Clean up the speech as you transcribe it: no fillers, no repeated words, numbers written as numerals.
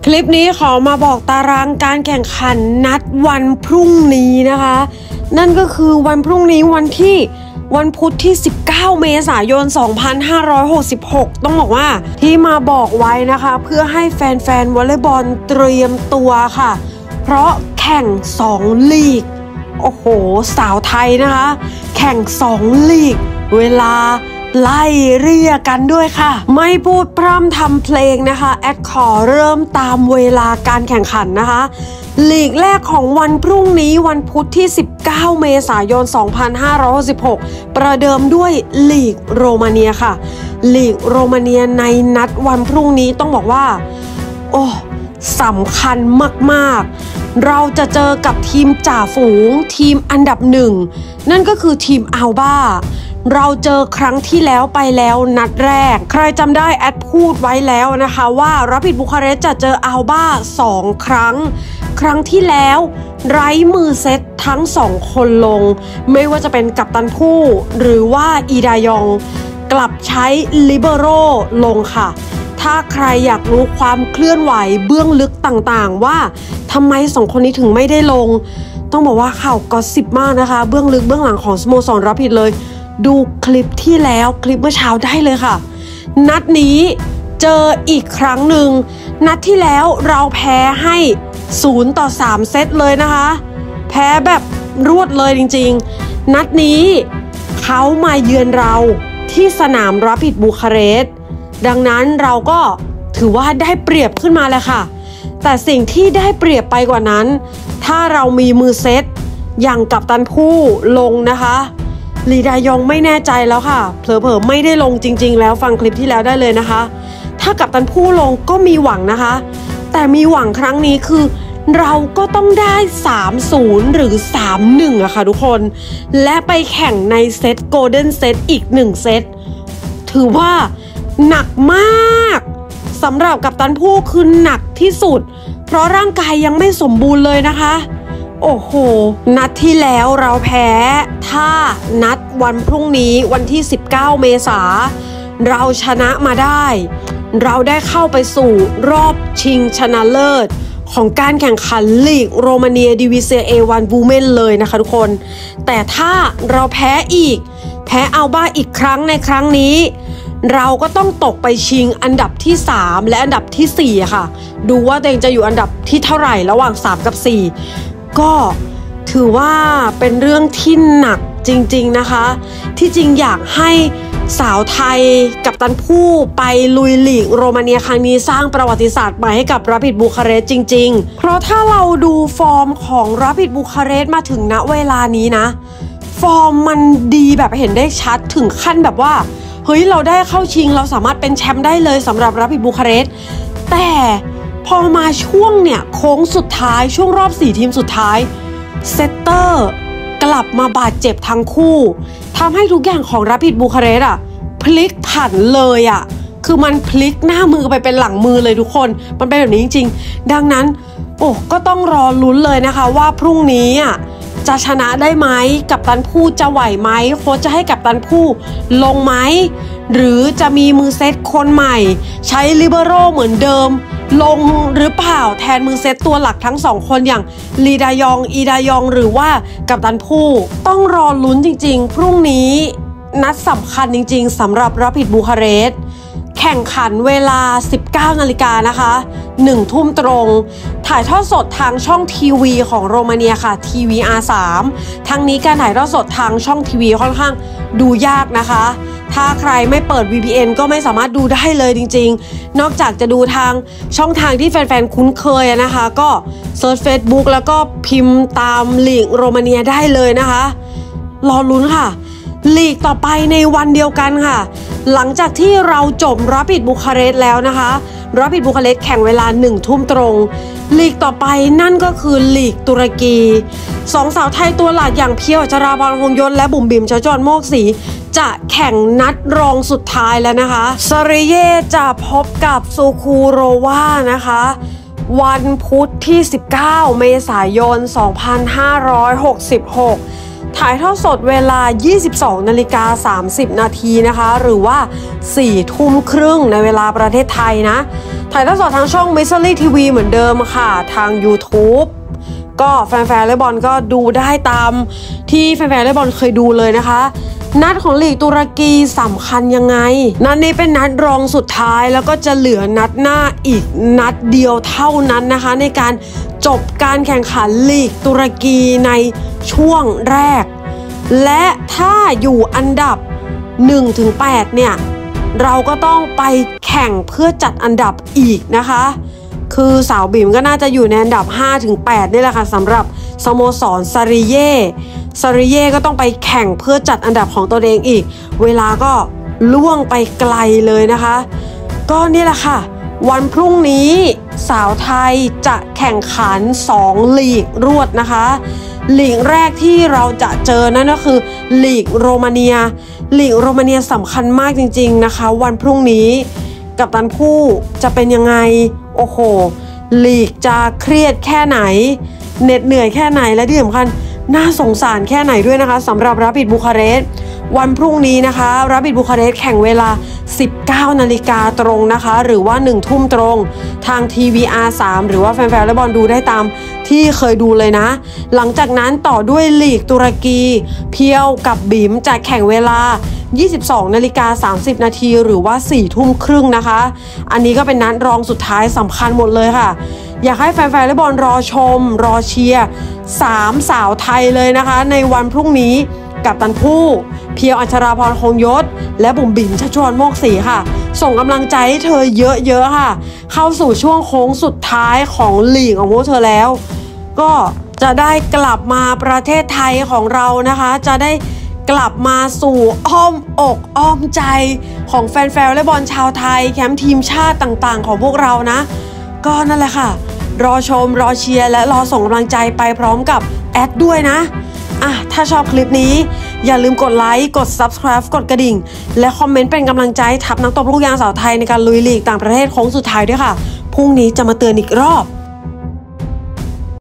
คลิปนี้ขอมาบอกตารางการแข่งขันนัดวันพรุ่งนี้นะคะนั่นก็คือวันพรุ่งนี้วันพุธที่19เมษายน2566ต้องบอกว่าที่มาบอกไว้นะคะเพื่อให้แฟนๆวอลเลย์บอลเตรียมตัวค่ะเพราะแข่ง2ลีกโอ้โหสาวไทยนะคะแข่ง2ลีกเวลาไล่เรียกกันด้วยค่ะไม่พูดพร่ำทำเพลงนะคะแอดขอเริ่มตามเวลาการแข่งขันนะคะลีกแรกของวันพรุ่งนี้วันพุธที่19เมษายน2566ประเดิมด้วยลีกโรมาเนียค่ะลีกโรมาเนียในนัดวันพรุ่งนี้ต้องบอกว่าโอ้สำคัญมากๆเราจะเจอกับทีมจ่าฝูงทีมอันดับหนึ่งนั่นก็คือทีมอัลบ้าเราเจอครั้งที่แล้วไปแล้วนัดแรกใครจำได้แอดพูดไว้แล้วนะคะว่าราปิดบูคาเรสต์จะเจออัลบ้า2ครั้งที่แล้วไร้มือเซตทั้ง2คนลงไม่ว่าจะเป็นกัปตันผู้หรือว่าอีดายองกลับใช้ลิเบโร่ลงค่ะถ้าใครอยากรู้ความเคลื่อนไหวเบื้องลึกต่างๆว่าทำไม2คนนี้ถึงไม่ได้ลงต้องบอกว่าข่าวก็สิบมากนะคะเบื้องลึกเบื้องหลังของสโมสรราปิดเลยดูคลิปที่แล้วคลิปเมื่อเช้าได้เลยค่ะนัดนี้เจออีกครั้งหนึ่งนัดที่แล้วเราแพ้ให้0-3เซตเลยนะคะแพ้แบบรวดเลยจริงๆนัดนี้เขามาเยือนเราที่สนามราปิดบูคาเรสต์ดังนั้นเราก็ถือว่าได้เปรียบขึ้นมาเลยค่ะแต่สิ่งที่ได้เปรียบไปกว่านั้นถ้าเรามีมือเซตอย่างกัปตันผู้ลงนะคะลีดายองไม่แน่ใจแล้วค่ะเผลอๆไม่ได้ลงจริงๆแล้วฟังคลิปที่แล้วได้เลยนะคะถ้ากัปตันผู้ลงก็มีหวังนะคะแต่มีหวังครั้งนี้คือเราก็ต้องได้3-0หรือ3-1อะค่ะทุกคนและไปแข่งในเซตโกลเด้นเซตอีก1เซตถือว่าหนักมากสำหรับกัปตันผู้คือหนักที่สุดเพราะร่างกายยังไม่สมบูรณ์เลยนะคะโอ้โหนัดที่แล้วเราแพ้ถ้านัดวันพรุ่งนี้วันที่19เมษาเราชนะมาได้เราได้เข้าไปสู่รอบชิงชนะเลิศของการแข่งขันลีกโรมาเนียดิวิเซีย A1 วูเมนเลยนะคะทุกคนแต่ถ้าเราแพ้อัลบ้าอีกครั้งในครั้งนี้เราก็ต้องตกไปชิงอันดับที่3และอันดับที่4ค่ะดูว่าตัวเองจะอยู่อันดับที่เท่าไหร่ระหว่าง3กับ4ก็ถือว่าเป็นเรื่องที่หนักจริงๆนะคะที่จริงอยากให้สาวไทยกัปตันผู้ไปลุยลีกโรมาเนียครั้งนี้สร้างประวัติศาสตร์ใหม่ให้กับราปิดบูคาเรสต์จริงๆเพราะถ้าเราดูฟอร์มของราปิดบูคาเรสต์มาถึงณเวลานี้นะฟอร์มมันดีแบบเห็นได้ชัดถึงขั้นแบบว่าเฮ้ยเราได้เข้าชิงเราสามารถเป็นแชมป์ได้เลยสำหรับราปิดบูคาเรสต์แต่พอมาช่วงเนี่ยโค้งสุดท้ายช่วงรอบ4ทีมสุดท้ายเซตเตอร์กลับมาบาดเจ็บทั้งคู่ทำให้ทุกอย่างของราปิดบูคาเรสต์พลิกผันเลยคือมันพลิกหน้ามือไปเป็นหลังมือเลยทุกคนมันเป็นแบบนี้จริงๆดังนั้นก็ต้องรอลุ้นเลยนะคะว่าพรุ่งนี้จะชนะได้ไหมกัปตันผู้จะไหวไหมโค้ชจะให้กัปตันผู้ลงไหมหรือจะมีมือเซตคนใหม่ใช้ลิเบโร่เหมือนเดิมลงหรือเปล่าแทนมือเซตตัวหลักทั้ง2คนอย่างลีดายองอีดายองหรือว่ากัปตันผู้ต้องรอลุ้นจริงๆพรุ่งนี้นัดสำคัญจริงๆสำหรับราปิดบูคาเรสต์แข่งขันเวลา 19 นาฬิกานะคะ1 ทุ่มตรงถ่ายทอดสดทางช่องทีวีของโรมาเนียค่ะทีวี R3 ทั้งนี้การถ่ายทอดสดทางช่องทีวีค่อนข้างดูยากนะคะถ้าใครไม่เปิด VPN ก็ไม่สามารถดูได้เลยจริงๆนอกจากจะดูทางช่องทางที่แฟนๆคุ้นเคยนะคะก็เซิร์ช Facebook แล้วก็พิมพ์ตามลีกโรมาเนียได้เลยนะคะรอลุ้นค่ะลีกต่อไปในวันเดียวกันค่ะหลังจากที่เราจบราปิดบูคาเรสต์แล้วนะคะราปิดบูคาเรสต์แข่งเวลา1 ทุ่มตรงลีกต่อไปนั่นก็คือลีกตุรกี2 สาวไทยตัวหลักอย่างเพียวจราพร หงส์ยศและบุ๋มบิ๋มชจรโมกศรีจะแข่งนัดรองสุดท้ายแล้วนะคะซาริเย่จะพบกับซูคูโรวานะคะวันพุธที่19เมษายน2566 ถ่ายทอดสดเวลา 22:30 นาทีนะคะหรือว่า 4 ทุ่มครึ่งในเวลาประเทศไทยนะถ่ายทอดสดทางช่อง Mystery TV เหมือนเดิมค่ะทาง YouTube ก็แฟนๆวอลเลย์บอลก็ดูได้ตามที่แฟนๆวอลเลย์บอลเคยดูเลยนะคะนัดของลีกตุรกีสำคัญยังไงนัดนี้เป็นนัดรองสุดท้ายแล้วก็จะเหลือนัดหน้าอีกนัดเดียวเท่านั้นนะคะในการจบการแข่งขันลีกตุรกีในช่วงแรกและถ้าอยู่อันดับ 1-8 เนี่ยเราก็ต้องไปแข่งเพื่อจัดอันดับอีกนะคะคือสาวบิ่มก็น่าจะอยู่ในอันดับ 5-8 นี่แหละค่ะสำหรับสโมสรซาริเย่ก็ต้องไปแข่งเพื่อจัดอันดับของตัวเองอีกเวลาก็ล่วงไปไกลเลยนะคะก็นี่แหละค่ะวันพรุ่งนี้สาวไทยจะแข่งขัน2ลีกรวดนะคะลีกแรกที่เราจะเจอนั่นก็คือลีกโรมาเนียสำคัญมากจริงๆนะคะวันพรุ่งนี้กัปตันผู้จะเป็นยังไงโอ้โหลีกจะเครียดแค่ไหนเหน็ดเหนื่อยแค่ไหนและที่สำคัญน่าสงสารแค่ไหนด้วยนะคะสำหรับราปิดบูคาเรสต์วันพรุ่งนี้นะคะราปิดบูคาเรสต์แข่งเวลา 19 นาฬิกาตรงนะคะหรือว่า 1 ทุ่มตรงทาง TVR3 หรือว่าแฟนๆวอลเลย์บอลดูได้ตามที่เคยดูเลยนะหลังจากนั้นต่อด้วยลีกตุรกีเพียวกับบิ๋มจะแข่งเวลา 22:30 นาทีหรือว่า 4 ทุ่มครึ่งนะคะอันนี้ก็เป็นนัดรองสุดท้ายสำคัญหมดเลยค่ะอยากให้แฟนๆวอลเลย์บอลรอชมรอเชียร์3สาวไทยเลยนะคะในวันพรุ่งนี้กัปตันผู้เพียวอัชราพรคงยศและบุ๋มบิ๋มชัชวรโมกศรีค่ะส่งกำลังใจให้เธอเยอะๆค่ะเข้าสู่ช่วงโค้งสุดท้ายของลีกของพวกเธอแล้วก็จะได้กลับมาประเทศไทยของเรานะคะจะได้กลับมาสู่อ้อมอกอ้อมใจของแฟนๆวอลเลย์บอลชาวไทยแคมป์ทีมชาติต่างๆของพวกเรานะก็นั่นแหละค่ะรอชมรอเชียร์และรอส่งกำลังใจไปพร้อมกับแอดด้วยนะถ้าชอบคลิปนี้อย่าลืมกดไลค์กด Subscribe กดกระดิ่งและคอมเมนต์เป็นกำลังใจทัพนักตบลูกยางสาวไทยในการลุยลีกต่างประเทศโค้งสุดท้ายด้วยค่ะพรุ่งนี้จะมาเตือนอีกรอบ